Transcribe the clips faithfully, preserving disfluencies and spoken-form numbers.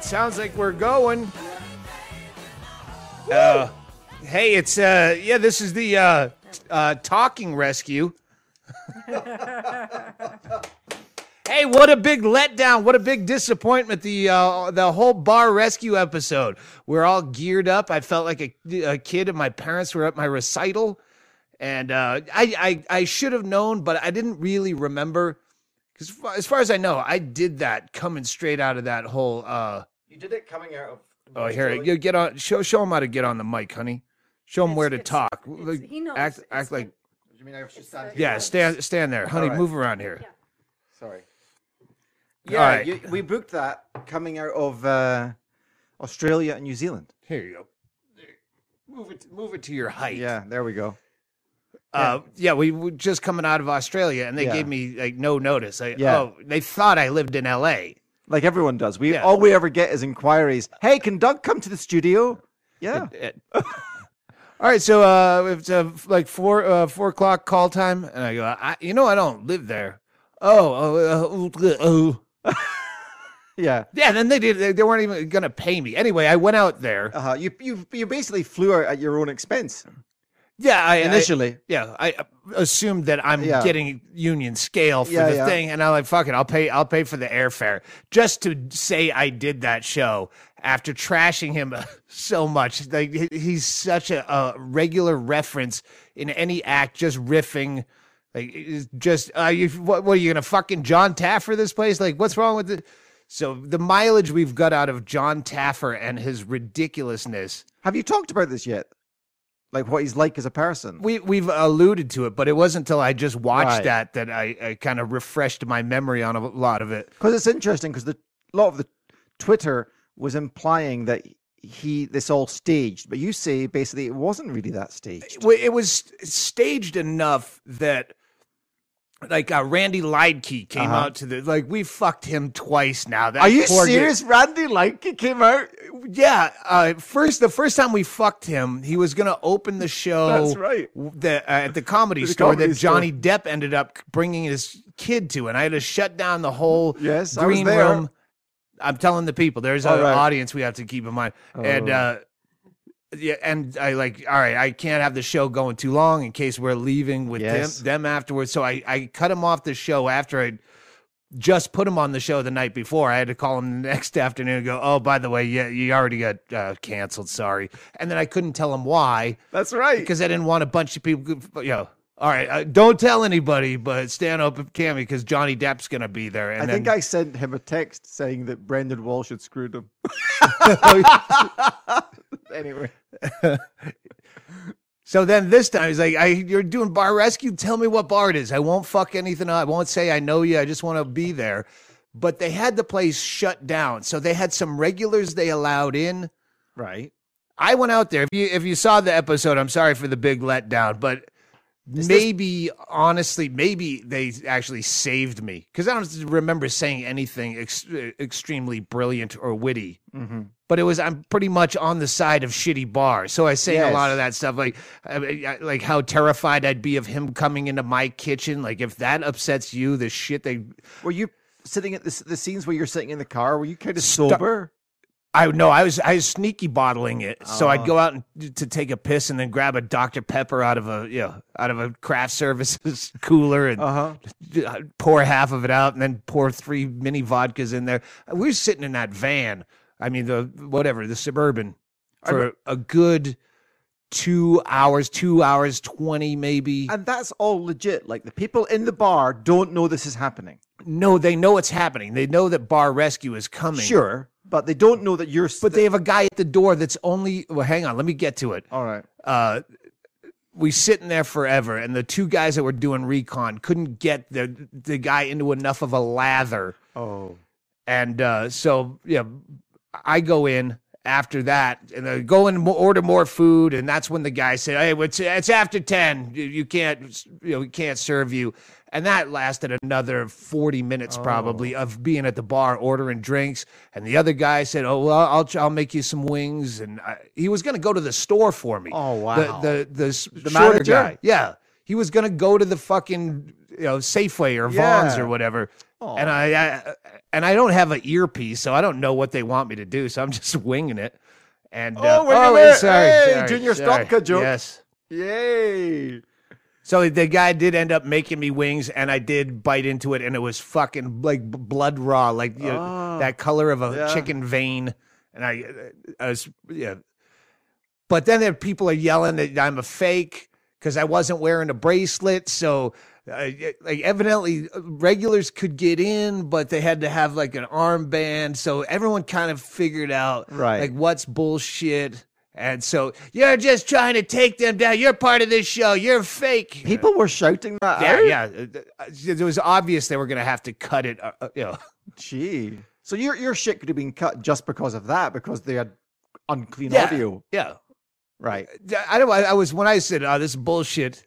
It sounds like we're going. Uh, hey, it's, uh, yeah, this is the uh, uh, talking rescue. Hey, what a big letdown. What a big disappointment, the uh, the whole bar rescue episode. We're all geared up. I felt like a, a kid and my parents were at my recital. And uh, I, I, I should have known, but I didn't really remember. Because as far as I know, I did that coming straight out of that whole... Uh, you did it coming out of... Oh, here, you get on. Show, show him how to get on the mic, honey. Show him It's- where to it's- talk. it's- Like, he knows. act, It's act like, You mean I should stand here? yeah, stand, stand there, honey. right. Move around here. Yeah. Sorry. All Yeah, right. you, we booked that coming out of uh, Australia and New Zealand. Here you go. There. Move it, move it to your height. Yeah, there we go. Uh, yeah, we were just coming out of Australia, and they Yeah. gave me like no notice. I, Yeah. Oh, they thought I lived in L A. Like everyone does. We Yeah. all we ever get is inquiries. Hey, can Doug come to the studio? Yeah. It- it- All right, so uh, it's uh, like four uh, four o'clock call time, and I go, I, you know, I don't live there. Oh, oh, uh, oh. Yeah. Yeah, then they did. They, they weren't even gonna pay me. Anyway, I went out there. Uh-huh. You you you basically flew out at your own expense Yeah, I initially. I, yeah, I assumed that I'm Yeah. getting union scale for Yeah, the yeah. thing, and I'm like, fuck it, I'll pay. I'll pay for the airfare just to say I did that show after trashing him so much. Like he- he's such a, a regular reference in any act, just riffing. Like it's just, uh, you, what, what are you gonna fucking John Taffer this place? Like, what's wrong with it? So the mileage we've got out of John Taffer and his ridiculousness. Have you talked about this yet? Like what he's like as a person? We we've alluded to it, but it wasn't until I just watched Right. that that I, I kind of refreshed my memory on a lot of it. Because it's interesting because the a lot of the Twitter was implying that he this all staged, but you say basically it wasn't really that staged. Well, it was staged enough that, like, uh, Randy Leidke came Uh-huh. out to the like we fucked him twice now. That Are you poor guy- serious? Randy Leidke came out. Yeah. Uh, first, the first time we fucked him, he was gonna open the show. That's right. The, uh, at the comedy The store Comedy that Store. Johnny Depp ended up bringing his kid to, and I had to shut down the whole Yes, I was green there. room. I'm telling the people, there's All an right. audience we have to keep in mind, and Oh. uh, yeah, and I like, all right, I can't have the show going too long in case we're leaving with Yes. them, them afterwards. So I, I cut him off the show after I just put him on the show the night before. I had to call him the next afternoon and go, oh, by the way, yeah, you already got uh, canceled. Sorry. And then I couldn't tell him why That's right. because I didn't want a bunch of people, you know. All right, uh, don't tell anybody, but Stanhope and Cammy because Johnny Depp's gonna be there. And I then, think I sent him a text saying that Brendan Walsh had screwed him. Anyway, So then this time he's like, I, you're doing bar rescue? Tell me what bar it is. I won't fuck anything up. I won't say I know you. I just want to be there. But they had the place shut down. So they had some regulars they allowed in. right. I went out there. If you if you saw the episode, I'm sorry for the big letdown, but Is this- maybe, honestly, maybe they actually saved me. Because I don't remember saying anything ex- extremely brilliant or witty. Mm-hmm. But it was, I'm pretty much on the side of shitty bars. So I say a Yes. lot of that stuff, like, I- I- like how terrified I'd be of him coming into my kitchen. Like, if that upsets you, the shit they, Were you sitting at the, the scenes where you're sitting in the car? Were you kind of Stu- sober? I know I was, I was sneaky bottling it. So I'd Oh. go out and, to take a piss and then grab a Doctor Pepper out of a, you know, out of a craft services cooler and Uh huh. pour half of it out and then pour three mini vodkas in there. We were sitting in that van. I mean, the whatever, the Suburban for a good two hours, two hours, twenty maybe. And that's all legit. Like the people in the bar don't know this is happening. No, they know it's happening. They know that bar rescue is coming. Sure, but they don't know that you're. But they have a guy at the door that's only, well, hang on, let me get to it. all right. Uh, we sitting there forever, and the two guys that were doing recon couldn't get the the guy into enough of a lather. Oh. And uh, so, yeah, I go in after that, and I go in and mo- order more food, and that's when the guy said, "Hey, it's it's after ten. You, you can't, you know, we can't serve you." And that lasted another forty minutes probably of being at the bar ordering drinks. And the other guy said, "Oh well, I'll I'll make you some wings." And I, he was going to go to the store for me. Oh, wow. The the the, s- The shorter manager? guy, yeah, he was going to go to the fucking, you know, Safeway or Vaughn's Yeah. or whatever. Aw. And I, I and I don't have an earpiece, so I don't know what they want me to do. So I'm just winging it. And Oh, uh, wait a oh, minute. sorry, Hey, sorry, Junior sorry. Stonka joke. Yes. Yay. So the guy did end up making me wings, and I did bite into it, and it was fucking like b- blood raw, like you know, Oh, that color of a yeah. chicken vein. And I, I was, yeah. But then there people are yelling that I'm a fake because I wasn't wearing a bracelet. So, uh, like, evidently regulars could get in, but they had to have like an armband. So everyone kind of figured out Right. like what's bullshit. And so you're just trying to take them down. You're part of this show. You're fake. People were shouting that Yeah, out? yeah. It was obvious they were going to have to cut it. Uh, you know. Gee. So your your shit could have been cut just because of that, because they had unclean Yeah. audio. Yeah. Right. I don't. I was when I said, "Oh, this is bullshit."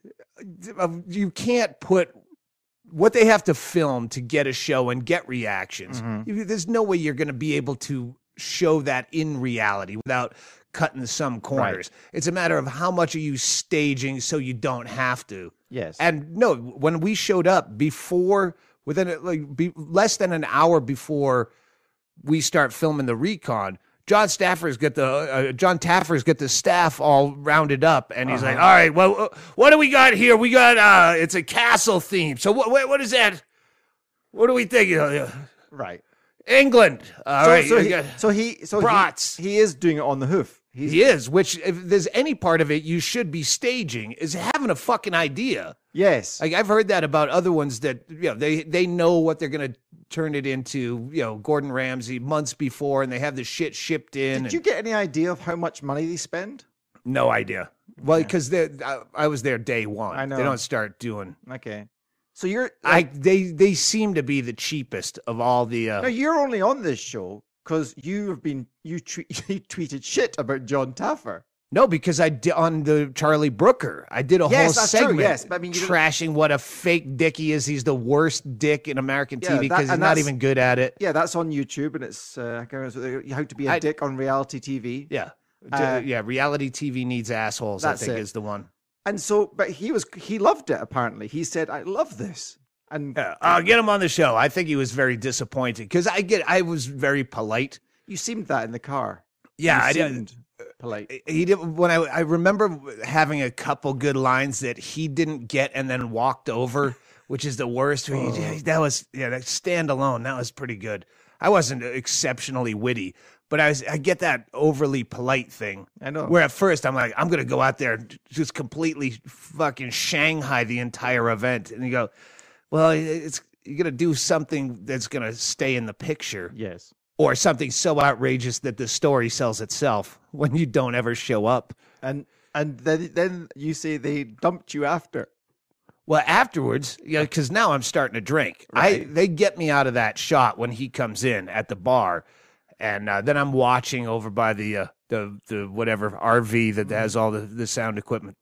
You can't put what they have to film to get a show and get reactions. Mhm. You- There's no way you're going to be able to show that in reality without cutting some corners. It's a matter of how much are you staging so you don't have to. Yes. And no, when we showed up before, within like be, less than an hour before we start filming the recon, John Stafford's got the uh, John Taffer's got the staff all rounded up, and he's Uh-huh. like, "All right, well, uh, what do we got here? We got uh, it's a castle theme. So what? What, what is that? What do we think? Uh, right. England. All so, right, so, you he, got- so he so brats. he, he is doing it on the hoof. He's, He is, which if there's any part of it you should be staging is having a fucking idea. Yes. Like I've heard that about other ones that you know they they know what they're gonna turn it into. You know, Gordon Ramsay months before, and they have the shit shipped in. Did and you get any idea of how much money they spend? No idea. Well, because I, I was there day one. I know. They don't start doing. Okay. So you're I they they seem to be the cheapest of all the. Uh, no, you're only on this show because you have been you, tweet, you tweeted shit about John Taffer. No, because I did on the Charlie Brooker. I did a Yes, whole that's true, segment yes, but I mean, you didn't- trashing what a fake dick he is. He's the worst dick in American Yeah, T V that- because he's and not that's- even good at it. Yeah, that's on YouTube, and it's uh, I can't remember, how to be a I- dick on reality T V. Yeah, Uh, yeah. Reality T V needs assholes. I that's think it. is the one. And so, but he was he loved it. Apparently, he said, "I love this." And Yeah, I'll get him on the show. I think he was very disappointed because I get. I was very polite. you seemed that in the car. Yeah, You I did. seemed polite. He did when I I remember having a couple good lines that he didn't get and then walked over, which is the worst. Where he- that was yeah, that standalone. That was pretty good. I wasn't exceptionally witty, but I was I get that overly polite thing. I know. Where at first I'm like I'm gonna go out there and just completely fucking Shanghai the entire event, and you go, well, it's you're gonna do something that's gonna stay in the picture. Yes. Or something so outrageous that the story sells itself when you don't ever show up. And and then then you say they dumped you after. Well, afterwards, you know, because now I'm starting to drink. I Right. they get me out of that shot when he comes in at the bar, and uh, then I'm watching over by the uh, the the whatever R V that has all the, the sound equipment.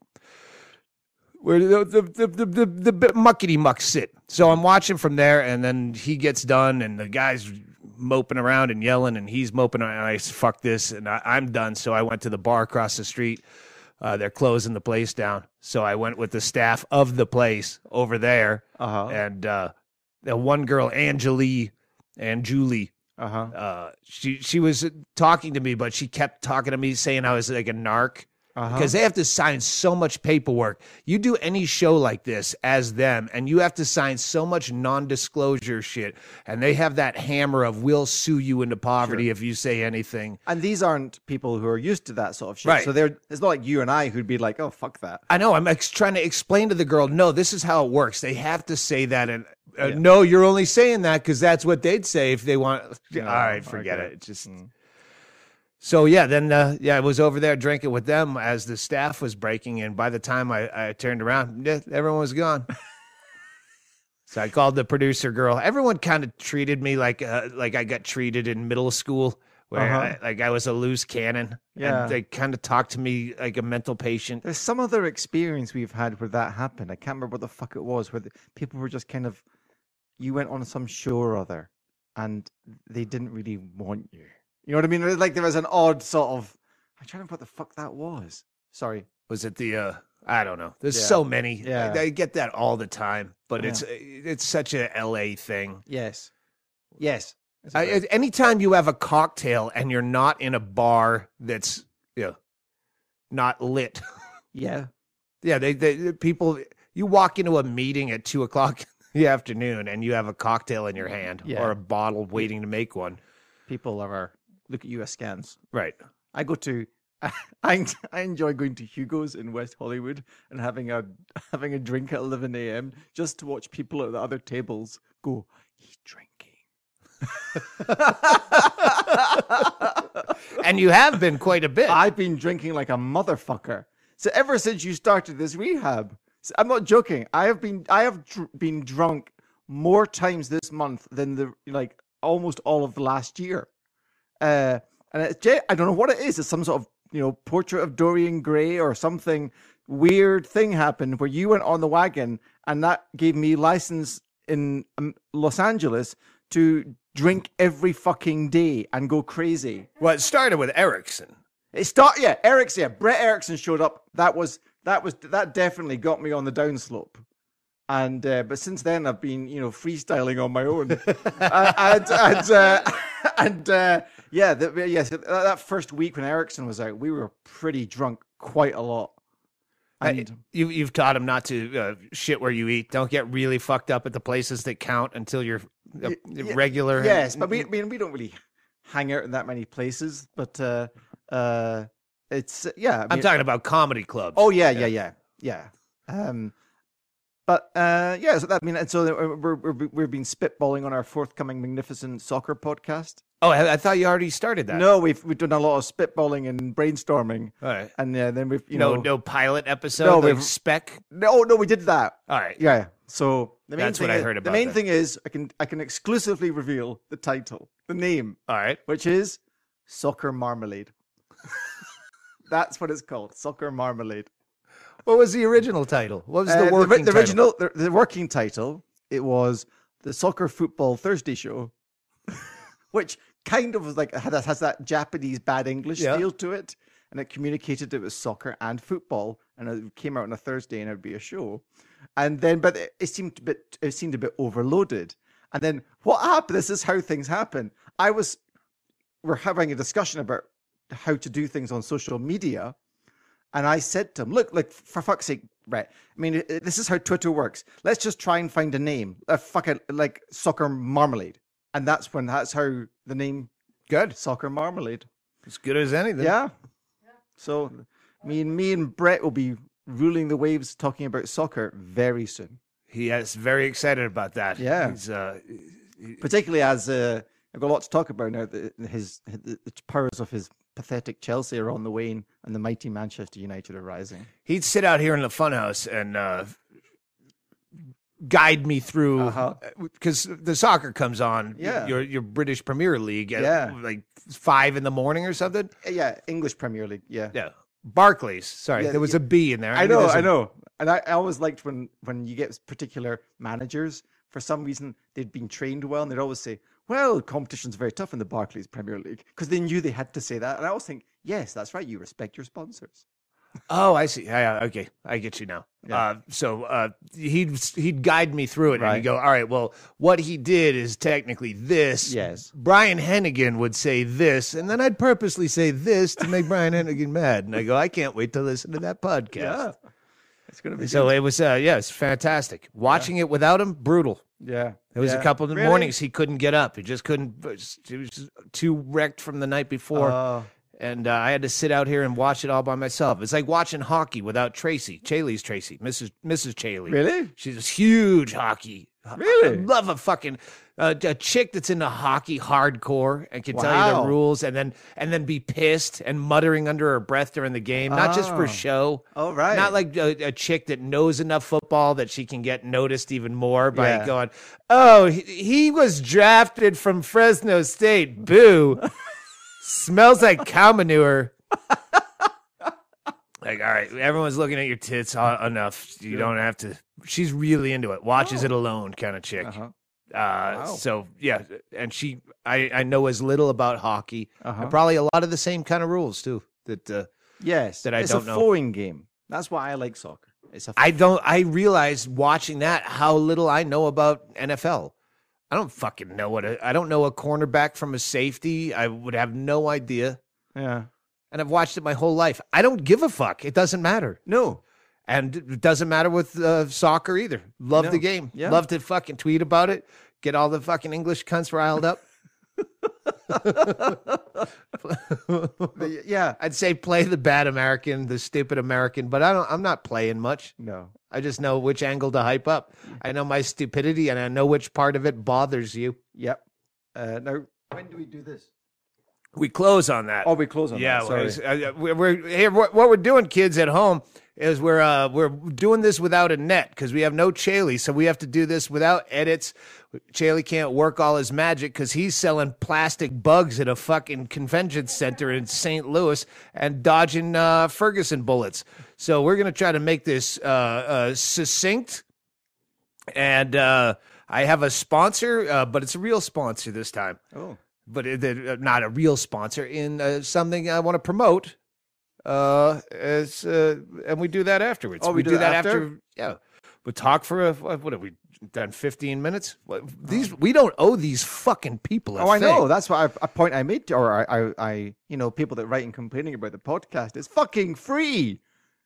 Where the the the the, the, the muckety mucks sit. So I'm watching from there, and then he gets done, and the guy's moping around and yelling, and he's moping around. And I said, fuck this, and I, I'm done. So I went to the bar across the street. Uh, they're closing the place down. So I went with the staff of the place over there, Uh-huh. and uh, the one girl, Angelie and Julie. Uh-huh. Uh, she she was talking to me, but she kept talking to me, saying I was like a narc. Uh-huh. Because they have to sign so much paperwork. You do any show like this as them, and you have to sign so much non-disclosure shit, and they have that hammer of we'll sue you into poverty if you say anything. And these aren't people who are used to that sort of shit. Right. So they're it's not like you and I who'd be like, oh fuck that. I know. I'm ex- trying to explain to the girl, no, this is how it works. They have to say that, and uh, Yeah. no, you're only saying that because that's what they'd say if they want. No, All right, forget okay. it. It's just. Mm. So yeah, then uh, yeah, I was over there drinking with them as the staff was breaking in. By the time I, I turned around, yeah, everyone was gone. So I called the producer girl. Everyone kind of treated me like uh, like I got treated in middle school, where Uh-huh. I, like I was a loose cannon. Yeah. And they kind of talked to me like a mental patient. There's some other experience we've had where that happened. I can't remember what the fuck it was, where the, people were just kind of, you went on some show or other, and they didn't really want you. You know what I mean? Like there was an odd sort of. I'm trying to remember what the fuck that was. Sorry. Was it the uh, I don't know. There's Yeah. so many. Yeah. I, I get that all the time, but Yeah. it's it's such a L A thing. Yes. Yes. It's a I, great- anytime you have a cocktail and you're not in a bar that's you know, not lit. yeah. Yeah, they, they people. You walk into a meeting at two o'clock in the afternoon and you have a cocktail in your hand Yeah. or a bottle waiting to make one. People are look at you askance. Right. I go to I I enjoy going to Hugo's in West Hollywood and having a having a drink at eleven a.m. just to watch people at the other tables go, he's drinking. And you have been quite a bit. I've been drinking like a motherfucker. So ever since you started this rehab, so I'm not joking. I have been I have dr- been drunk more times this month than the like almost all of the last year. Uh, and it's, I don't know what it is. It's some sort of you know portrait of Dorian Gray or something weird thing happened where you went on the wagon and that gave me license in um, Los Angeles to drink every fucking day and go crazy. Well, it started with Erickson. It start yeah, Erickson, yeah, Brett Erickson showed up. That was that was that definitely got me on the downslope. And uh, but since then I've been you know freestyling on my own. uh, and and uh, and uh, yeah, the, yes, that first week when Erickson was out, we were pretty drunk, quite a lot. And I, you, you've taught him not to uh, shit where you eat. Don't get really fucked up at the places that count until you're uh, y- regular. yes, but we I mean we don't really hang out in that many places. But uh, uh, it's uh, yeah. I I'm mean, talking about comedy clubs. Oh yeah, yeah, yeah, yeah. Um, but uh, yeah, so that I mean, and so we're we're we're being spitballing on our forthcoming magnificent soccer podcast. Oh, I, I thought you already started that. No, we've we've done a lot of spitballing and brainstorming, All right. and uh, then we've you no, know no pilot episode. No, like we've- spec. no no we did that. All right. Yeah. So the main That's thing what I is, heard The about main that. thing is I can I can exclusively reveal the title, the name, All right. which is Soccer Marmalade. That's what it's called, Soccer Marmalade. What was the original title? What was Uh, the working the, title? original, the, the working title, it was the Soccer Football Thursday Show, which kind of was like has, has that Japanese bad English Yeah. feel to it, and it communicated it was soccer and football, and it came out on a Thursday, and it would be a show, and then but it, it seemed a bit it seemed a bit overloaded, and then what happened? This is how things happen. I was we're having a discussion about how to do things on social media. And I said to him, look, look, for fuck's sake, Brett, I mean, it- it- this is how Twitter works. Let's just try and find a name, a fucking, like, Soccer Marmalade. And that's when, that's how the name, Good. Soccer Marmalade. As good as anything. Yeah. So, me and me and Brett will be ruling the waves talking about soccer very soon. He is very excited about that. Yeah. He's, uh, Particularly as, uh, I've got a lot to talk about now, the, his, the, the powers of his pathetic Chelsea are on the wane and the mighty Manchester United are rising. he'd sit out here in the funhouse and uh, guide me through Uh-huh. because the soccer comes on. Yeah. Your your British Premier League at Yeah. like five in the morning or something. Yeah, English Premier League, yeah. Yeah. Barclays. Sorry, Yeah, there was yeah. a B in there. I knew know, there's a- I know. And I, I always liked when, when you get particular managers, for some reason, they'd been trained well, and they'd always say, well, competition's very tough in the Barclays Premier League, because they knew they had to say that. And I always think, yes, that's right, you respect your sponsors. Oh, I see. Yeah, yeah, okay, I get you now. Yeah. Uh, so uh, he'd he'd guide me through it, and Right. he'd go, "All right, well, what he did is technically this." Yes. Brian Hennigan would say this, and then I'd purposely say this to make Brian Hennigan mad, and I go, "I can't wait to listen to that podcast." Yeah. It's going to be So good. it was, uh, yeah, it's fantastic. Watching it without him, brutal. Yeah. There was yeah. a couple of Really? mornings he couldn't get up. He just couldn't. He was just too wrecked from the night before. Oh. And uh, I had to sit out here and watch it all by myself. It's like watching hockey without Tracy. Chaille's Tracy, Missus Missus Chaille. Really? She's a huge hockey. Really? I love a fucking uh, a chick that's into hockey hardcore and can tell you Wow. the rules and then and then be pissed and muttering under her breath during the game, not just for Oh. show. Oh, right. Not like a, a chick that knows enough football that she can get noticed even more by Yeah. going, "Oh, he, he was drafted from Fresno State. Boo." Smells like cow manure. Like, all right, everyone's looking at your tits. Uh, enough. You don't have to. She's really into it. Watches Oh. it alone, kind of chick. Uh-huh. Uh, Wow. So yeah, and she, I, I know as little about hockey, Uh-huh. and probably a lot of the same kind of rules too. That uh, Yes. that I it's don't a know. flowing game. That's why I like soccer. It's a I don't. I realized watching that how little I know about N F L. I don't fucking know what. A, I don't know a cornerback from a safety. I would have no idea. yeah. And I've watched it my whole life. I don't give a fuck. It doesn't matter. No. And it doesn't matter with uh, soccer either. Love No. the game. Yeah. Love to fucking tweet about it. Get all the fucking English cunts riled up. yeah. I'd say play the bad American, the stupid American, but I don't. I'm not playing much. No. I just know which angle to hype up. I know my stupidity, and I know which part of it bothers you. Yep. Uh, now, when do we do this? We close on that. Oh, we close on yeah, that. Sorry. uh, we're, we're here. What, what we're doing, kids at home, is we're uh, we're doing this without a net because we have no Chaille, so we have to do this without edits. Chaille can't work all his magic because he's selling plastic bugs at a fucking convention center in Saint Louis and dodging uh, Ferguson bullets. So we're gonna try to make this uh, uh, succinct, and uh, I have a sponsor, uh, but it's a real sponsor this time. Oh. But it, it, not a real sponsor in uh, something I want to promote. Uh, as uh, and we do that afterwards. Oh, we, do, that that after? after. Yeah, we talk for a, what have we done? Fifteen minutes. What, these we don't owe these fucking people. A Oh, I thing. know. That's what I, a point I made, to, or I, I, I, you know, people that write and complaining about the podcast. It's fucking free.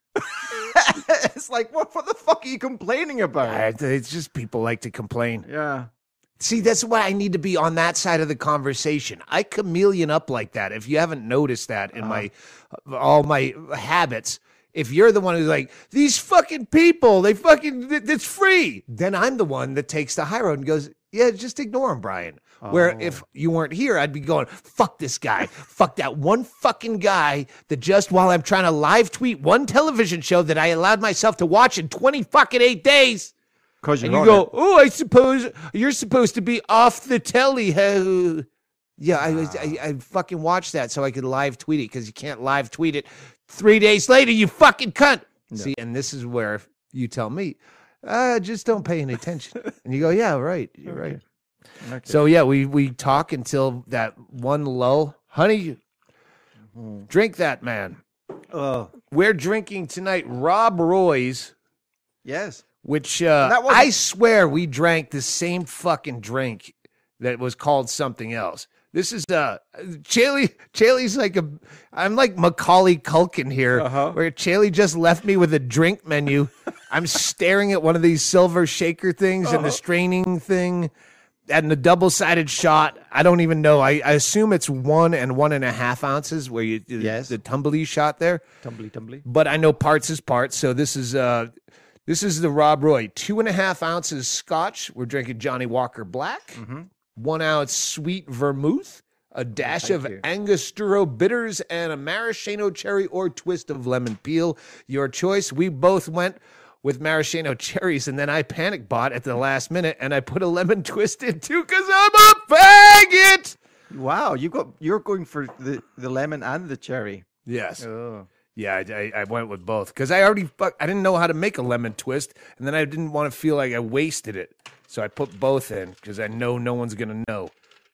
It's like, what? What the fuck are you complaining about? Uh, It's just people like to complain. Yeah. See, that's why I need to be on that side of the conversation. I chameleon up like that. If you haven't noticed that in my all my habits, if you're the one who's like, these fucking people, they fucking, it's free, then I'm the one that takes the high road and goes, yeah, just ignore him, Brian. Where if you weren't here, I'd be going, fuck this guy. Fuck that one fucking guy that just while I'm trying to live tweet one television show that I allowed myself to watch in twenty fucking eight days. Because And you go, oh, I suppose you're supposed to be off the telly. Huh? Yeah, I, was, I I fucking watched that so I could live tweet it because you can't live tweet it three days later, you fucking cunt. No. See, and this is where you tell me, uh, just don't pay any attention. And you go, yeah, right, you're okay. right. Okay. So, yeah, we, we talk until that one lull. Honey, mm-hmm. drink that, man. Oh. We're drinking tonight Rob Roy's. Yes. Which uh, I swear we drank the same fucking drink that was called something else. This is uh, Chaille. Chaille's like a, I'm like Macaulay Culkin here, uh-huh. where Chaille just left me with a drink menu. I'm staring at one of these silver shaker things uh-huh. and the straining thing and the double-sided shot. I don't even know. I, I assume it's one and one and a half ounces where you, yes. the tumbly shot there. Tumbly, tumbly. But I know parts is parts. So this is, uh, This is the Rob Roy, two and a half ounces scotch. We're drinking Johnny Walker Black, mm-hmm. one ounce sweet vermouth, a dash Thank of you. Angostura bitters, and a maraschino cherry or twist of lemon peel. Your choice. We both went with maraschino cherries, and then I panic bought at the last minute, and I put a lemon twist in too because I'm a faggot. Wow, you got you're going for the, the lemon and the cherry. Yes. Oh. Yeah, I, I went with both because I already I didn't know how to make a lemon twist, and then I didn't want to feel like I wasted it, so I put both in because I know no one's gonna know.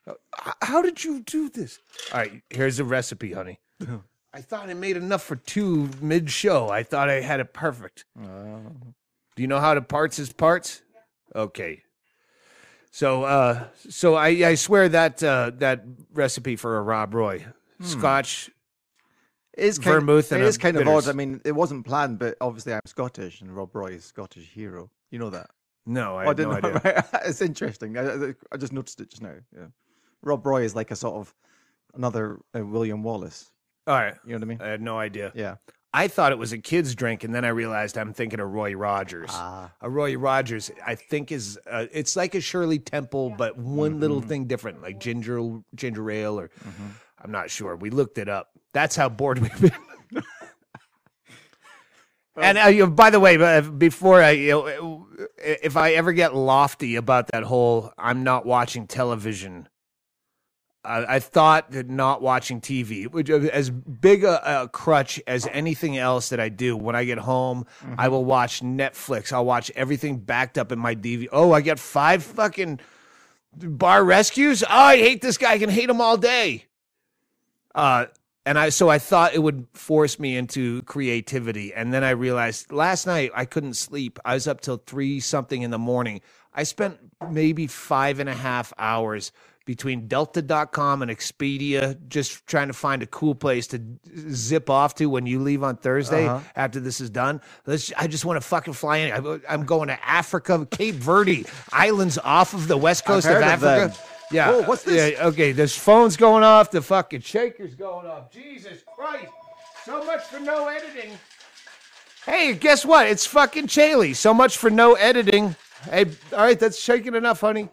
How did you do this? All right, here's the recipe, honey. I thought I made enough for two mid-show. I thought I had it perfect. Uh, do you know how to parts is parts? Okay. So, uh, so I, I swear that uh, that recipe for a Rob Roy, hmm. Scotch. It is kind, vermouth and it is kind of bitters. odd. I mean, it wasn't planned, but obviously I'm Scottish, and Rob Roy is Scottish hero. You know that? No, I, oh, I didn't no know. idea. Right? It's interesting. I, I just noticed it just now. Yeah, Rob Roy is like a sort of another uh, William Wallace. All right, you know what I mean? I had no idea. Yeah, I thought it was a kid's drink, and then I realized I'm thinking of Roy Rogers. Ah. A Roy Rogers, I think is uh, it's like a Shirley Temple, but one mm-hmm. little thing different, like ginger ginger ale, or mm-hmm. I'm not sure. We looked it up. That's how bored we've been. And uh, you, by the way, uh, before I, you know, if I ever get lofty about that whole I'm not watching television, uh, I thought that not watching T V, which is as big a, a crutch as anything else that I do. When I get home, mm-hmm. I will watch Netflix. I'll watch everything backed up in my D V D. Oh, I got five fucking bar rescues. Oh, I hate this guy. I can hate him all day. Uh, And I so I thought it would force me into creativity. And then I realized last night I couldn't sleep. I was up till three something in the morning. I spent maybe five and a half hours between Delta dot com and Expedia just trying to find a cool place to zip off to when you leave on Thursday uh-huh. after this is done. Let's, I just want to fucking fly in. I, I'm going to Africa, Cape Verde, islands off of the west coast of Africa. Of Yeah. Whoa, what's this? Yeah, okay, there's phone's going off. The fucking shaker's going off. Jesus Christ. So much for no editing. Hey, guess what? It's fucking Chaille. So much for no editing. Hey, all right, that's shaking enough, honey.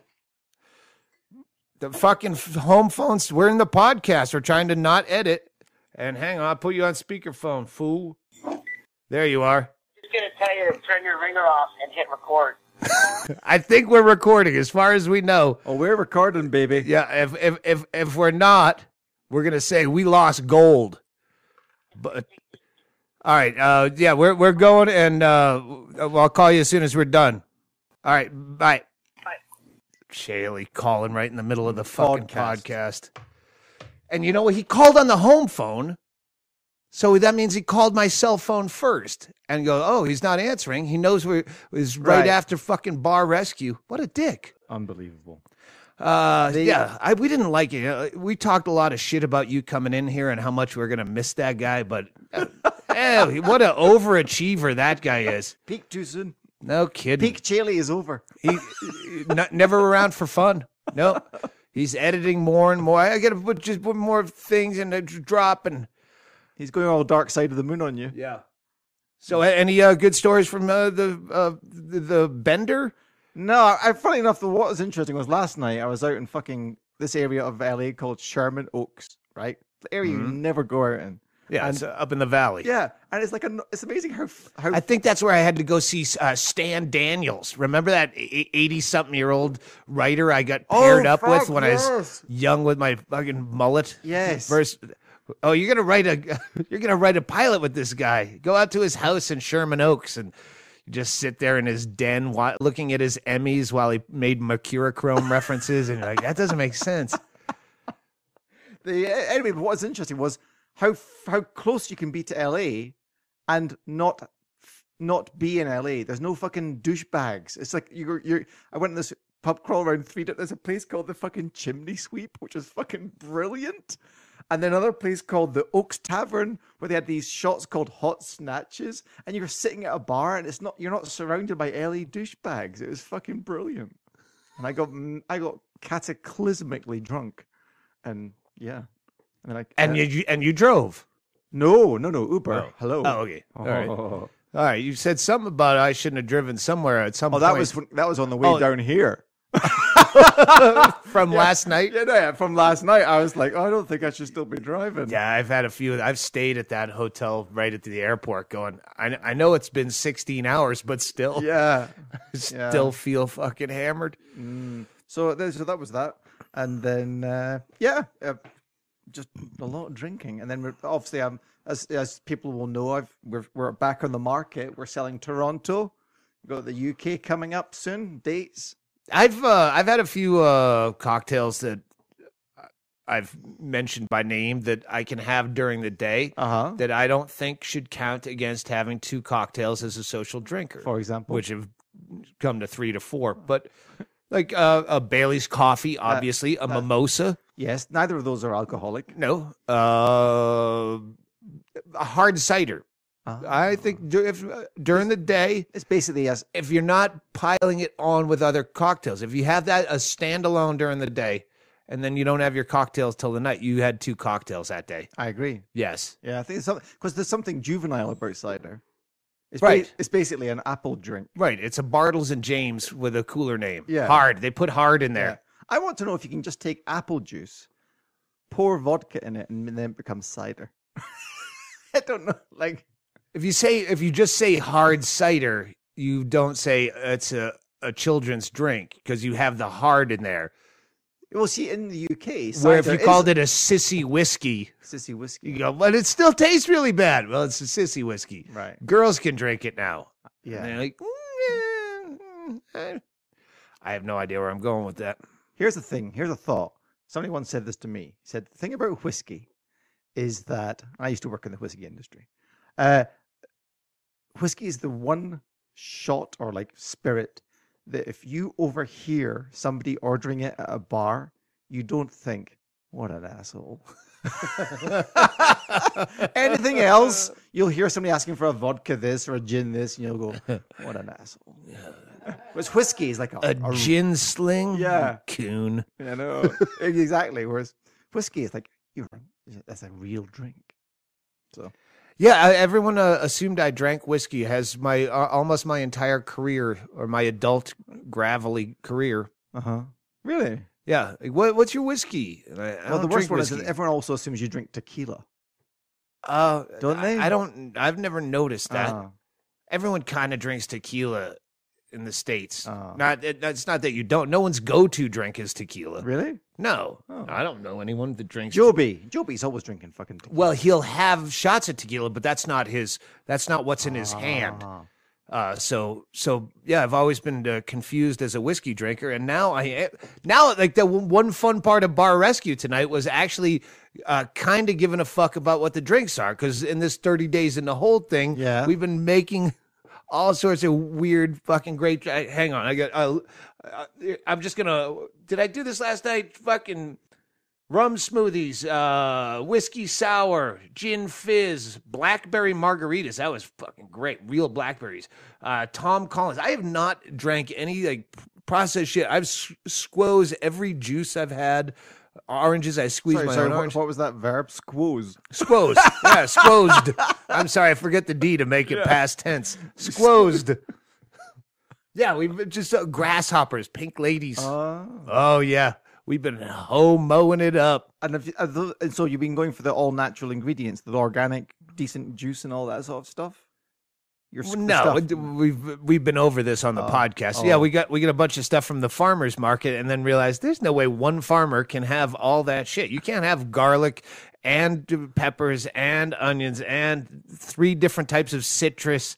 The fucking home phones, we're in the podcast. We're trying to not edit. And hang on, I'll put you on speakerphone, fool. There you are. Just going to tell you to turn your ringer off and hit record. I think we're recording, as far as we know. Oh, we're recording, baby. Yeah, if if if if we're not, we're gonna say we lost gold. But all right, uh, yeah, we're we're going, and uh, I'll call you as soon as we're done. All right, bye. Bye. Chaille calling right in the middle of the fucking podcast. podcast. And you know what? He called on the home phone. So that means he called my cell phone first and go, oh, he's not answering. He knows we was right, right after fucking bar rescue. What a dick. Unbelievable. Uh, they, yeah, I, we didn't like it. Uh, we talked a lot of shit about you coming in here and how much we we're going to miss that guy. But uh, eh, what an overachiever that guy is. Peak too soon. No kidding. Peak Chaille is over. He n- never around for fun. No, he's editing more and more. I got to put just put more things in the drop and. He's going all dark side of the moon on you. Yeah. So, any uh, good stories from uh, the, uh, the the bender? No, I, funny enough, the, what was interesting was last night I was out in fucking this area of L A called Sherman Oaks, right? The area mm-hmm. you never go out in. Yeah, and, it's uh, up in the valley. Yeah, and it's like a, it's amazing how how. I think that's where I had to go see uh, Stan Daniels. Remember that eighty-something-year-old writer I got paired oh, up fuck, with when yes. I was young with my fucking mullet? Yes. First. Oh, you're gonna write a you're gonna write a pilot with this guy. Go out to his house in Sherman Oaks and you just sit there in his den, wa- looking at his Emmys while he made mercurochrome references, and you're like, that doesn't make sense. The anyway, what was interesting was how how close you can be to L A and not not be in L A. There's no fucking douchebags. It's like you're you're. I went in this pub crawl around three. There's a place called the fucking Chimney Sweep, which is fucking brilliant. And then another place called the Oaks Tavern, where they had these shots called Hot Snatches, and you're sitting at a bar, and it's not you're not surrounded by L A douchebags. It was fucking brilliant. And I got I got cataclysmically drunk, and yeah, and then I and uh, you and you drove. No, no, no, Uber. Oh. Hello. Oh, okay. All right. Oh. All right. You said something about I shouldn't have driven somewhere at some oh, point. that was that was on the way oh. down here. From yeah. last night? Yeah, no, yeah, from last night. I was like, oh, I don't think I should still be driving. Yeah, I've had a few. I've stayed at that hotel right at the airport going, I, I know it's been sixteen hours, but still. Yeah. I still yeah. feel fucking hammered. Mm. So, so that was that. And then, uh, yeah, uh, just a lot of drinking. And then we're, obviously, um, as as people will know, I've we're, we're back on the market. We're selling Toronto. We've got the U K coming up soon. Dates. I've uh, I've had a few uh, cocktails that I've mentioned by name that I can have during the day uh-huh. that I don't think should count against having two cocktails as a social drinker. For example, which have come to three to four, but like uh, a Bailey's coffee, obviously, uh, a uh, mimosa. Yes, neither of those are alcoholic. No, uh, a hard cider. Uh, I think if uh, during the day, it's basically yes. If you're not piling it on with other cocktails, if you have that a standalone during the day, and then you don't have your cocktails till the night, you had two cocktails that day. I agree. Yes. Yeah, I think it's something because there's something juvenile about cider. It's right. Ba- it's basically an apple drink. Right. It's a Bartles and James with a cooler name. Yeah. Hard. They put hard in there. Yeah. I want to know if you can just take apple juice, pour vodka in it, and then it becomes cider. I don't know, like. If you say if you just say hard cider, you don't say it's a, a children's drink because you have the hard in there. Well, see, in the U K, where if you is... called it a sissy whiskey, sissy whiskey, you go, but it still tastes really bad. Well, it's a sissy whiskey. Right. Girls can drink it now. Yeah. And they're like, mm, eh. I have no idea where I'm going with that. Here's the thing. Here's a thought. Somebody once said this to me. He said, the thing about whiskey is that I used to work in the whiskey industry. Uh, whiskey is the one shot or like spirit that if you overhear somebody ordering it at a bar, you don't think, what an asshole. Anything else, you'll hear somebody asking for a vodka this or a gin this, and you'll go, what an asshole. Whereas whiskey is like a, A, a gin sling? Yeah. Coon. I know. Exactly. Whereas whiskey is like, you're that's a real drink. So Yeah, I, everyone uh, assumed I drank whiskey. Has my uh, almost my entire career, or my adult gravelly career. uh-huh. Really? Yeah, like, what, what's your whiskey? And I, I Well, don't the worst drink one is whiskey. that everyone also assumes you drink tequila. Uh, Don't they? I, I don't. I've never noticed that. Ah. Everyone kind of drinks tequila in the States. Oh. Not. It, it's not that you don't. No one's go-to drink is tequila. Really? No, Oh. I don't know anyone that drinks. Joby. Joby's always drinking fucking tequila. Well, he'll have shots of tequila, but that's not his. That's not what's in his hand. Ah. Uh, so, so yeah, I've always been uh, confused as a whiskey drinker, and now I now like the w- one fun part of Bar Rescue tonight was actually uh, kind of giving a fuck about what the drinks are, because in this thirty days in the whole thing, Yeah. we've been making all sorts of weird fucking great. I, hang on, I got. Uh, uh, I'm just gonna. Did I do this last night? Fucking. Rum smoothies, uh, whiskey sour, gin fizz, blackberry margaritas. That was fucking great. Real blackberries. Uh, Tom Collins. I have not drank any like processed shit. I've s- squoze every juice I've had. Oranges, I squeeze Sorry, my sorry own what, orange. what was that verb? Squoze. Squoze. Yeah, squozed. I'm sorry, I forget the D to make it past tense. Squozed. Yeah, we've just uh, grasshoppers, pink ladies. Uh, Oh, yeah. We've been homoing it up. and, if, uh, th- and so you've been going for the all natural ingredients, the organic, decent juice and all that sort of stuff? Your s- No, stuff. d- we've we've been over this on the Oh, podcast. oh. Yeah, we got we get a bunch of stuff from the farmers market, and then realized there's no way one farmer can have all that shit. You can't have garlic and peppers and onions and three different types of citrus.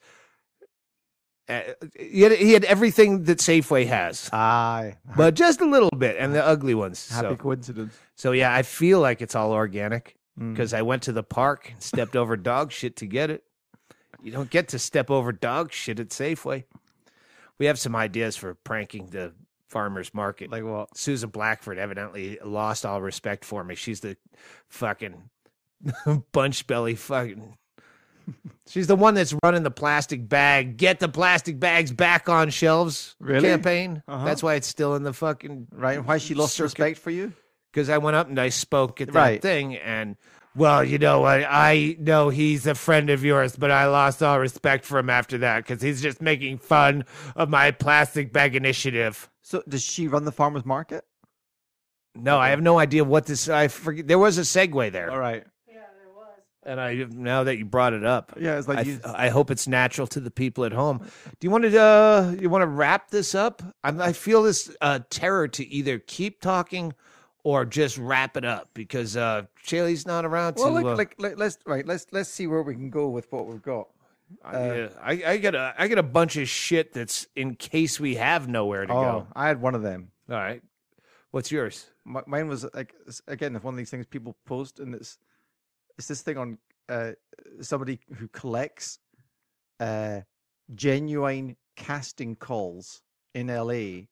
Uh, he, had, he had everything that Safeway has, Aye. but just a little bit, and the ugly ones. Happy So, coincidence. so yeah, I feel like it's all organic Mm. because I went to the park and stepped over dog shit to get it. You don't get to step over dog shit at Safeway. We have some ideas for pranking the farmers market. Like what? Susan Blackford evidently lost all respect for me. She's the fucking bunch belly fucking. She's the one that's running the plastic bag. Get the plastic bags back on shelves Really? campaign. Uh-huh. That's why it's still in the fucking Right, and why she lost Circuit. respect for you? because I went up and I spoke at that Right. thing, and well, you know what? I know he's a friend of yours, but I lost all respect for him after that because he's just making fun of my plastic bag initiative. So does she run the farmer's market? No, I have no idea what this. I forget. There was a segue there, All right. and I now that you brought it up, Yeah, it's like I, you. I hope it's natural to the people at home. Do you want to? Uh, you want to wrap this up? I'm, I feel this uh, terror to either keep talking or just wrap it up because uh, Chaille's not around. Well, to, like, uh, like, like, let's right. Let's let's see where we can go with what we've got. I, uh, I, I got a I got a bunch of shit that's in case we have nowhere to Oh, go. I had one of them. All right, what's yours? M- Mine was like s- again one of these things people post, and it's it's this thing on uh, somebody who collects uh, genuine casting calls in L A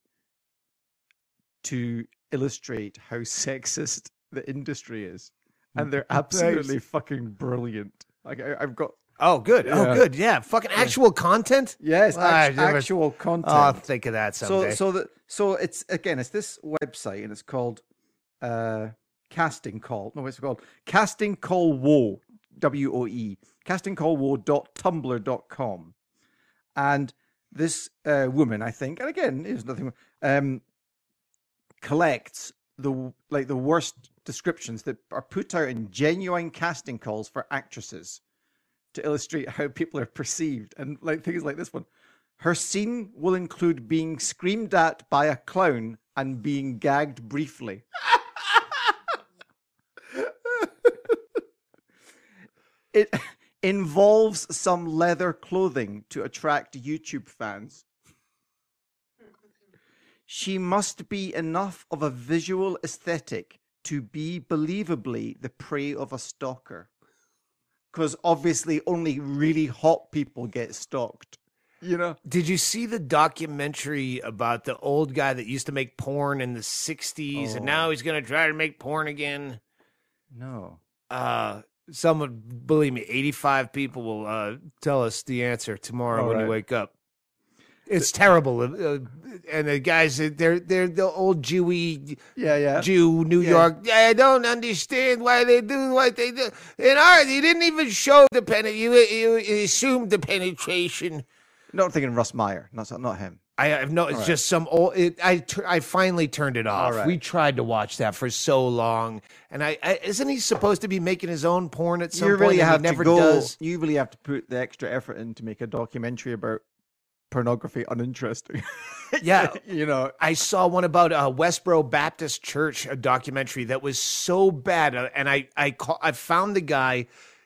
to illustrate how sexist the industry is, and they're absolutely fucking brilliant. Like I, I've got Oh, good. Oh, Yeah. good. Yeah, fucking actual content. yes, Ah, act- I never- actual content. Oh, I'll think of that someday. So so that so it's again it's this website and it's called uh casting call. No, what's it called? Casting Call Woe. W O E. casting call woe dot tumblr dot com. And this uh, woman, I think, and again, there's nothing um collects the like the worst descriptions that are put out in genuine casting calls for actresses to illustrate how people are perceived, and like things like this one. Her scene will include being screamed at by a clown and being gagged briefly. It involves some leather clothing to attract YouTube fans. She must be enough of a visual aesthetic to be believably the prey of a stalker. Because obviously only really hot people get stalked. You know? Did you see the documentary about the old guy that used to make porn in the sixties, Oh. and now he's going to try to make porn again? No. Uh, someone, believe me, eighty-five people will uh, tell us the answer tomorrow All when right. you wake up. It's terrible. Uh, and the guys, they're they're the old Jewy Yeah, yeah. Jew, New Yeah. York. I don't understand why they do what they do. In ours, you didn't even show the pen. You, you assumed the penetration. Not thinking Russ Meyer. Not, not him. I have no. It's All right. just some old. It, I tur- I finally turned it off. All right. We tried to watch that for so long, and I, I isn't he supposed to be making his own porn at some You point? really and have he never to go. does. You really have to put the extra effort in to make a documentary about pornography uninteresting. Yeah. You know. I saw one about uh, Westboro Baptist Church, a documentary that was so bad, uh, and I I call, I found the guy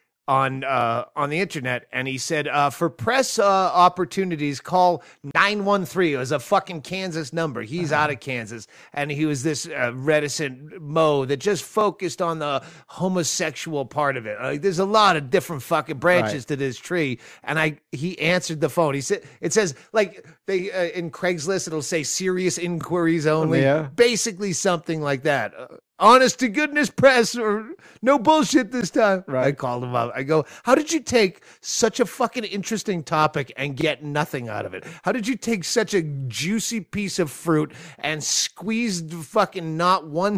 on uh, on the internet, and he said uh, for press uh, opportunities, call nine one three. It was a fucking Kansas number. He's out of Kansas, and he was this uh, reticent Mo that just focused on the homosexual part of it. Like, there's a lot of different fucking branches Right. to this tree, and I he answered the phone. He said it says like they uh, in Craigslist it'll say serious inquiries only, Yeah. basically something like that. Uh, honest to goodness press or no bullshit this time. Right. I called him up. I go, how did you take such a fucking interesting topic and get nothing out of it? How did you take such a juicy piece of fruit and squeeze fucking not one?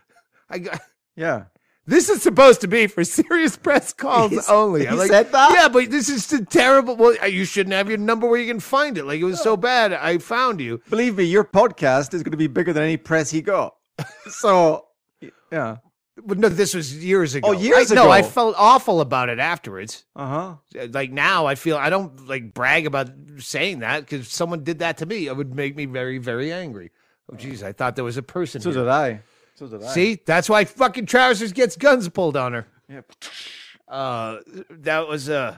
I got. Yeah. This is supposed to be for serious press calls He's- only. I'm he like, said that? Yeah, but this is the terrible. Well, you shouldn't have your number where you can find it. Like, it was so bad. I found you. Believe me, your podcast is going to be bigger than any press he got. So, yeah. But no, this was years ago. Oh, years I, No, ago. I felt awful about it afterwards. Uh huh. Like now, I feel I don't like brag about saying that because someone did that to me. It would make me very, very angry. Oh, geez, I thought there was a person So here. did I. So did I. See, that's why fucking Trousers gets guns pulled on her. Yeah. Uh, that was uh,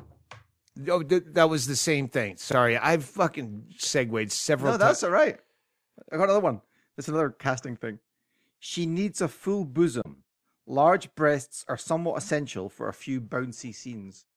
oh, th- that was the same thing. Sorry, I've fucking segued several No, times. that's all right. I got another one. That's another casting thing. She needs a full bosom. Large breasts are somewhat essential for a few bouncy scenes.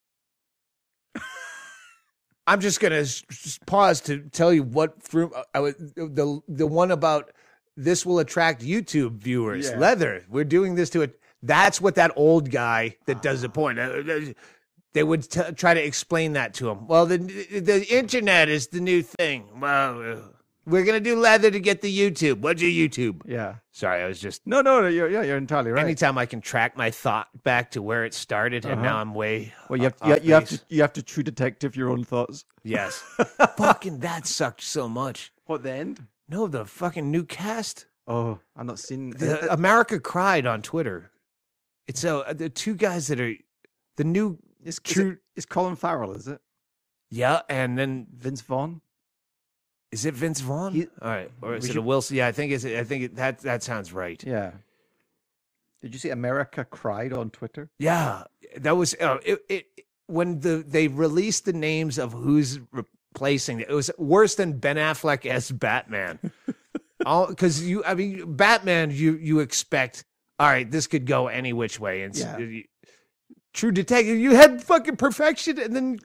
I'm just gonna s- s- pause to tell you what through I was the the one about this will attract YouTube viewers. Yeah. Leather, we're doing this to it. That's what that old guy that does the point. uh, uh, They would t- try to explain that to him. Well, the the internet is the new thing. Well, uh, we're gonna do leather to get the YouTube. What's your YouTube? Yeah. Sorry, I was just. No, no, no you're, yeah, you're entirely right. Anytime I can track my thought back to where it started, and Uh-huh. now I'm way. Well, you have, off you, you have base. to you have to true detective your own thoughts. Yes. Fucking that sucked so much. What, the end? No, the fucking new cast. Oh, I've not seen The, America Cried on Twitter. It's uh, the two guys that are the new It's, true. is it, it's Colin Farrell, is it? Yeah, and then Vince Vaughn? is it Vince Vaughn? He- All right, or is we it a should- Wilson? Yeah, I think it's. I think it, that that sounds right. Yeah. Did you see America Cried on Twitter? Yeah, that was uh, it, it. When the they released the names of who's replacing it, it was worse than Ben Affleck as Batman. All because you, I mean, Batman, you you expect. All right, this could go any which way, and s- Yeah. you- True Detective, you had fucking perfection, and then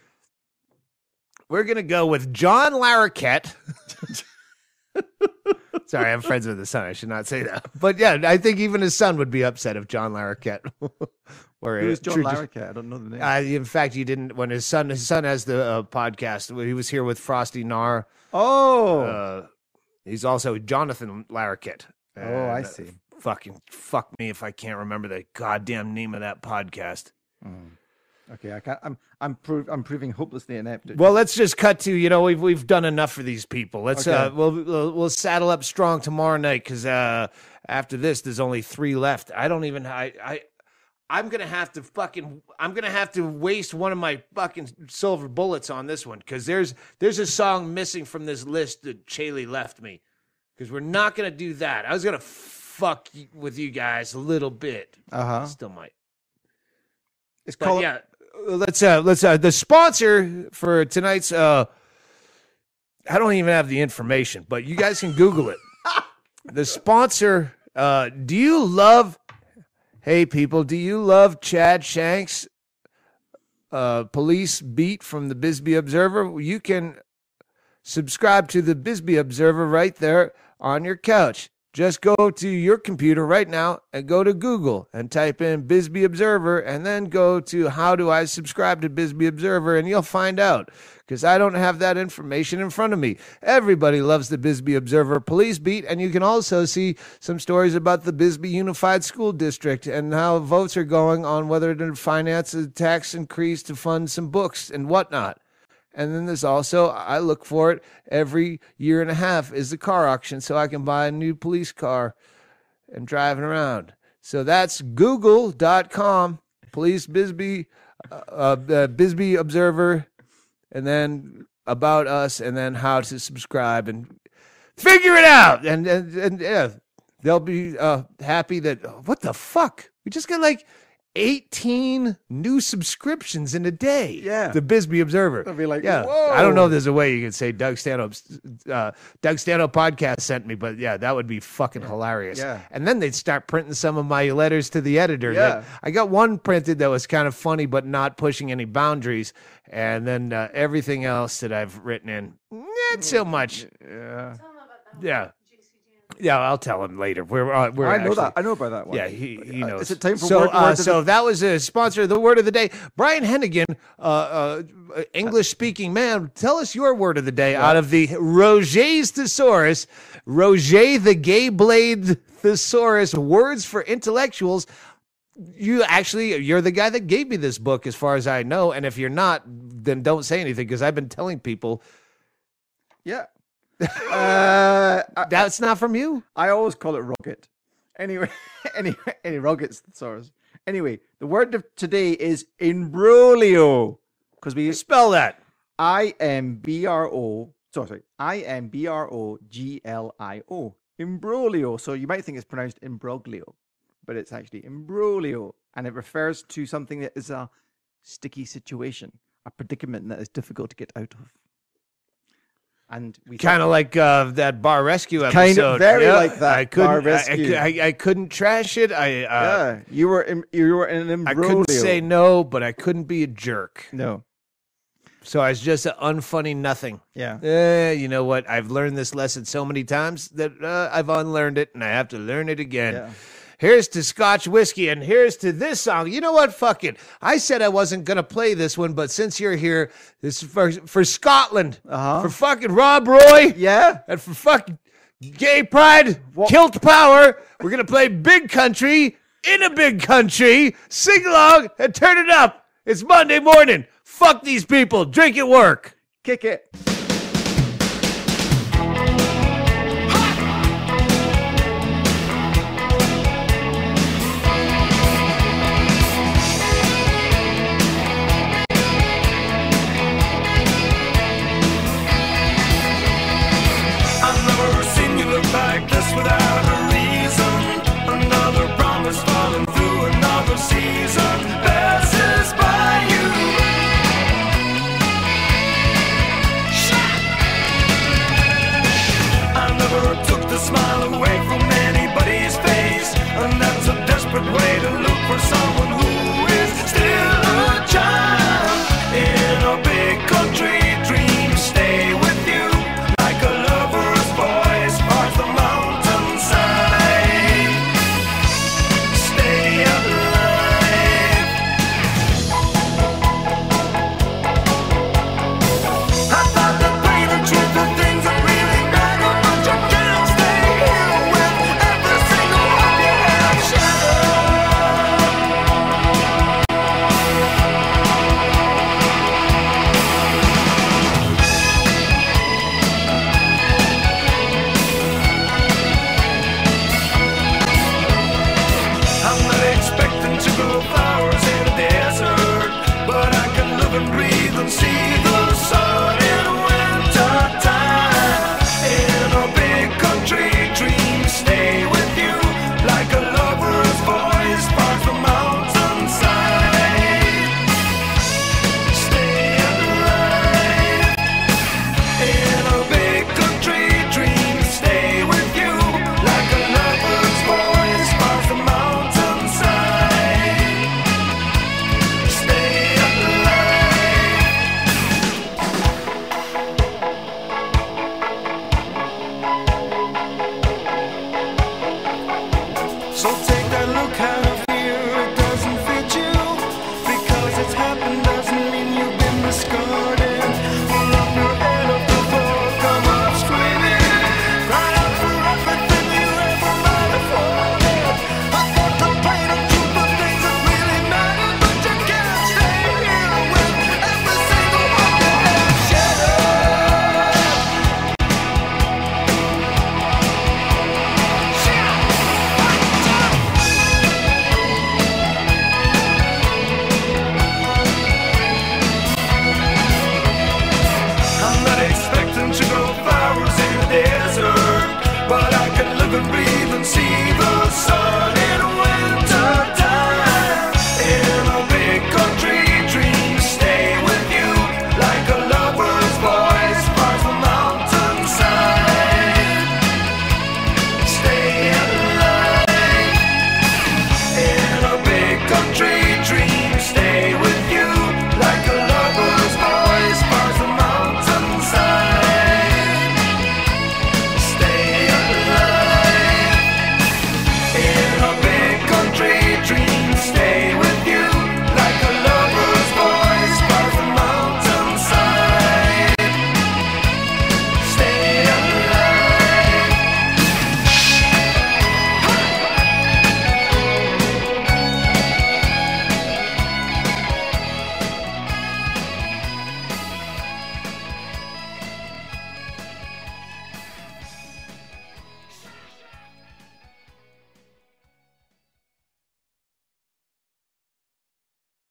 we're gonna go with John Larroquette. Sorry, I'm friends with his son. I should not say that, but yeah, I think even his son would be upset if John Larroquette. Or Who's uh, John True Det- Larroquette? I don't know the name. Uh, in fact, he didn't. When his son, his son has the uh, podcast. He was here with Frosty Nar. oh. Uh, he's also Jonathan Larroquette. oh, I And, uh, see. Fucking fuck me if I can't remember the goddamn name of that podcast. Mm. Okay, I can't, I'm I'm prov- I'm proving hopelessly inept. Well, let's just cut to, you know, we've we've done enough for these people. Let's uh Okay. we'll, we'll we'll saddle up strong tomorrow night because uh after this there's only three left. I don't even I I I'm gonna have to fucking I'm gonna have to waste one of my fucking silver bullets on this one because there's there's a song missing from this list that Chaille left me because we're not gonna do that. I was gonna fuck y- with you guys a little bit. Uh huh. Still might. It's But called. yeah, let's uh let's uh the sponsor for tonight's uh I don't even have the information, but you guys can Google it. The sponsor Uh, do you love, hey people, do you love Chad Shanks' uh, police beat from the Bisbee Observer? You can subscribe to the Bisbee Observer right there on your couch. Just go to your computer right now and go to Google and type in Bisbee Observer and then go to how do I subscribe to Bisbee Observer, and you'll find out, because I don't have that information in front of me. Everybody loves the Bisbee Observer police beat, and you can also see some stories about the Bisbee Unified School District and how votes are going on whether to finance a tax increase to fund some books and whatnot. And then there's also, I look for it every year and a half, is the car auction so I can buy a new police car and drive it around. So that's google dot com, police Bisbee, uh, uh, Bisbee Observer, and then about us, and then how to subscribe and figure it out. And, and, and yeah, they'll be uh, happy that, oh, what the fuck? We just got like eighteen new subscriptions in a day. Yeah. The Bisbee Observer. They'll be like, yeah. whoa. I don't know if there's a way you can say Doug Stanhope's, uh, Doug Stanhope podcast sent me, but yeah, that would be fucking hilarious. Yeah. And then they'd start printing some of my letters to the editor. Yeah. That- I got one printed that was kind of funny, but not pushing any boundaries. And then uh, everything else that I've written in, not so much. Yeah. Yeah. Yeah, I'll tell him later. We're uh, we're I know actually, that. I know about that one. Yeah, he, he knows. Uh, is it time for so, word, uh, word of so the- that was a sponsor of the word of the day. Brian Hennigan, uh, uh, English speaking man, tell us your word of the day out of the Roget's Thesaurus, Roget the Gay Blade Thesaurus, Words for Intellectuals. You actually, you're the guy that gave me this book, as far as I know. And if you're not, then don't say anything, because I've been telling people Yeah. uh, I, that's not from you. I always call it rocket. Anyway, anyway, any rockets, sorry. Anyway, the word of today is imbroglio, because we Spell that. I M B R O. Sorry, sorry, I M B R O G L I O. Imbroglio. So you might think it's pronounced imbroglio, but it's actually imbroglio, and it refers to something that is a sticky situation, a predicament that is difficult to get out of. And we Kind of like uh, that bar rescue episode. Kind of very Yeah, like that I couldn't, bar rescue. I, I, I couldn't trash it. I uh, yeah, you were in, you were in an I imbroglio. couldn't say no, but I couldn't be a jerk. no. So I was just an unfunny nothing. Yeah. Eh, you know what? I've learned this lesson so many times that uh, I've unlearned it, and I have to learn it again. Yeah. Here's to Scotch whiskey, and here's to this song. You know what? Fuck it. I said I wasn't going to play this one, but since you're here, this is for, for Scotland. Uh-huh. For fucking Rob Roy. Yeah. And for fucking gay pride, kilt power, we're going to play Big Country in a big country. Sing along and turn it up. It's Monday morning. Fuck these people. Drink at work. Kick it. I've never seen you look like this without a reason. Another promise falling through another season passes by you. I never took the smile away from anybody's face, and that's a desperate way to look for someone who is still a child in a big country. Dreams stay with you like a lover's voice parts the mountainside. Stay alive. I thought that plain the truth of things that really matter, but you can't stay here with So take that look out of here, it doesn't fit you. Because it's happened doesn't mean you've been discarded. Pull up your head off the floor, come up screaming. Cry out for everything you ever might have wanted. I thought the pain of truth were things that really matter, but you can't stay here with every single one that has shattered. I'm not expecting to grow flowers in the desert, but I can live and breathe and see